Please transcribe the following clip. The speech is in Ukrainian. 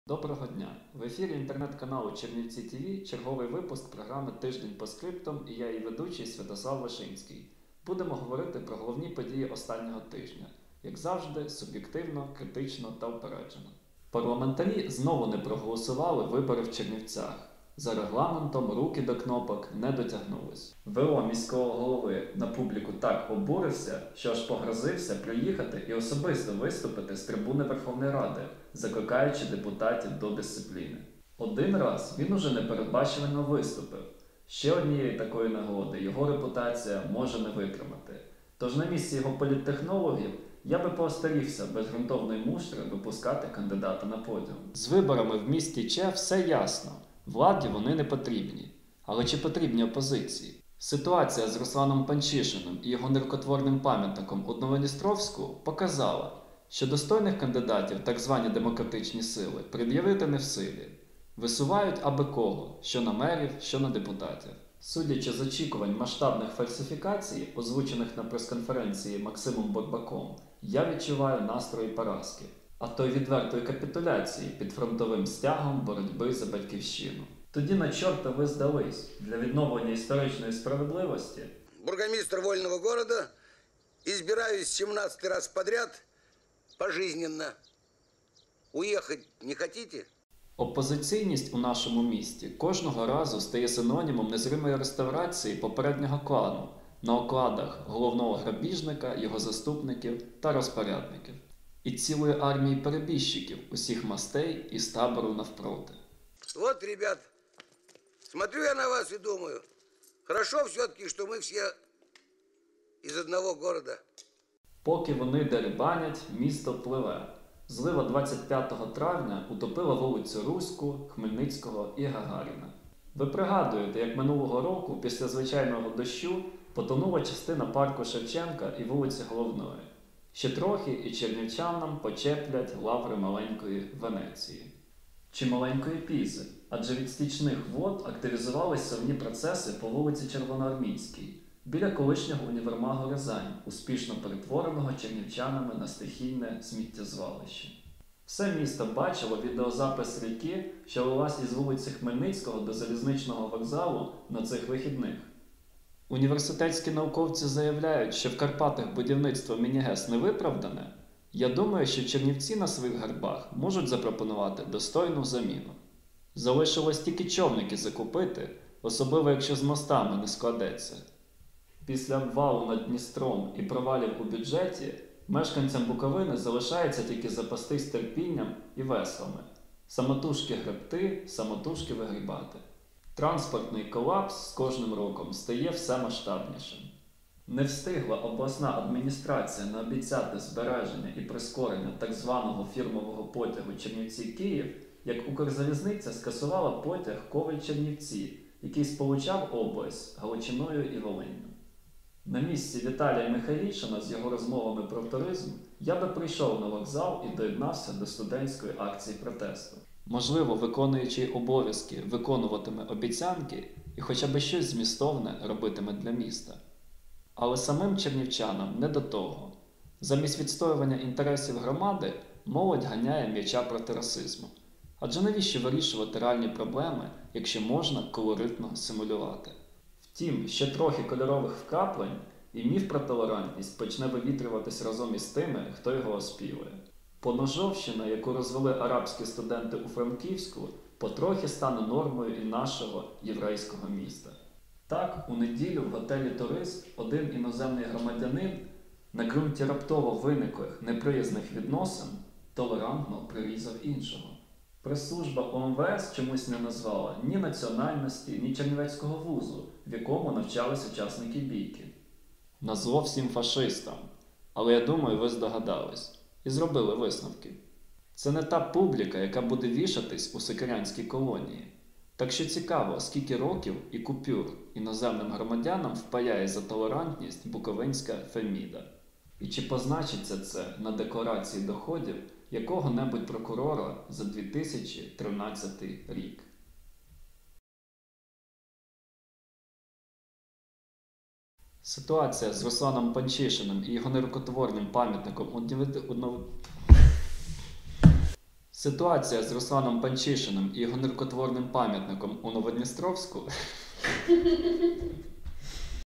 Доброго дня! В ефірі інтернет-каналу Чернівці ТВ черговий випуск програми «Тиждень по скриптам» і я її ведучий Святослав Вишинський. Будемо говорити про головні події останнього тижня. Як завжди, суб'єктивно, критично та упереджено. Парламентарі знову не проголосували вибори в Чернівцях. За регламентом руки до кнопок не дотягнулись. ВО міського голови на публіку так обурився, що аж погрозився приїхати і особисто виступити з трибуни Верховної Ради, закликаючи депутатів до дисципліни. Один раз він уже непередбачувано виступив. Ще однієї такої нагоди його репутація може не витримати. Тож на місці його політтехнологів я би поостерігся без ґрунтовної муштри випускати кандидата на подіум. З виборами в місті Че все ясно. Владі вони не потрібні. Але чи потрібні опозиції? Ситуація з Русланом Панчишиним і його нерукотворним пам'ятником у Новодністровську показала, що достойних кандидатів так звані демократичні сили пред'явити не в силі. Висувають аби кого, що на мерів, що на депутатів. Судячи з очікувань масштабних фальсифікацій, озвучених на прес-конференції Максимом Бурбаком, я відчуваю настрої поразки. А то й відвертої капітуляції під фронтовим стягом боротьби за батьківщину. Тоді на чорта ви здались для відновлення історичної справедливості. Бургомистр вольного города, избираюсь 17 раз подряд, пожизненно. Уехать не хотите? Опозиційність у нашому місті кожного разу стає синонімом незримої реставрації попереднього клану на окладах головного грабіжника, його заступників та розпорядників. І цілої армії перебіжчиків усіх мастей із табору навпроти. Вот, ребят, смотрю я на вас и думаю, хорошо все-таки, что мы все из одного города. Поки вони дерибанять, місто пливе. Злива 25 травня утопила вулицю Руську, Хмельницького і Гагаріна. Ви пригадуєте, як минулого року після звичайного дощу потонула частина парку Шевченка і вулиці Головної. Ще трохи і чернівчанам почеплять лаври маленької Венеції. Чи маленької Пізи, адже від стічних вод активізувались совні процеси по вулиці Червоноармійській, біля колишнього універмагу Рязань, успішно перетвореного чернівчанами на стихійне сміттєзвалище. Все місто бачило відеозапис ріки, що лилась із вулиці Хмельницького до залізничного вокзалу на цих вихідних. Університетські науковці заявляють, що в Карпатах будівництво міні-ГЕС не виправдане. Я думаю, що чернівці на своїх гербах можуть запропонувати достойну заміну. Залишилось тільки човники закупити, особливо якщо з мостами не складеться. Після обвалу над Дністром і провалів у бюджеті мешканцям Буковини залишається тільки запастись терпінням і веслами. Самотужки гребти, самотужки вигрібати. Транспортний колапс з кожним роком стає все масштабнішим. Не встигла обласна адміністрація наобіцяти збереження і прискорення так званого фірмового потягу Чернівці-Київ, як Укрзалізниця скасувала потяг Коваль-Чернівці, який сполучав область Галичиною і Волинню. На місці Віталія Михайлішина з його розмовами про туризм я би прийшов на вокзал і доєднався до студентської акції протесту. Можливо, виконуючий обов'язки виконуватиме обіцянки і хоча б щось змістовне робитиме для міста. Але самим чернівчанам не до того. Замість відстоювання інтересів громади молодь ганяє м'яча проти расизму. Адже навіщо вирішувати реальні проблеми, якщо можна колоритно симулювати? Втім, ще трохи кольорових вкраплень і міф про толерантність почне вивітрюватись разом із тими, хто його оспівує. Поножовщина, яку розвели арабські студенти у Франківську, потрохи стане нормою і нашого єврейського міста. Так, у неділю в готелі «Турист» один іноземний громадянин на ґрунті раптово виниклих неприязних відносин толерантно прирізав іншого. Прес-служба ОМВС чомусь не назвала ні національності, ні чернівецького вузу, в якому навчались учасники бійки. Назло всім фашистам. Але я думаю, ви здогадались. І зробили висновки. Це не та публіка, яка буде вішатись у сикирянській колонії. Так що цікаво, скільки років і купюр іноземним громадянам впаяє за толерантність буковинська Феміда. І чи позначиться це на декларації доходів якого-небудь прокурора за 2013 рік. Ситуація з Русланом Панчишиним і його нерукотворним пам'ятником Ситуація з Русланом Панчишиним і його нерукотворним пам'ятником у Новодністровську